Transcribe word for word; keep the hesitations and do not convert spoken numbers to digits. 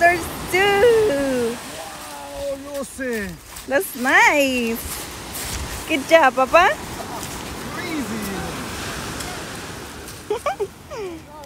there's two. Wow, Lucy. That's nice. Good job, Papa. Crazy.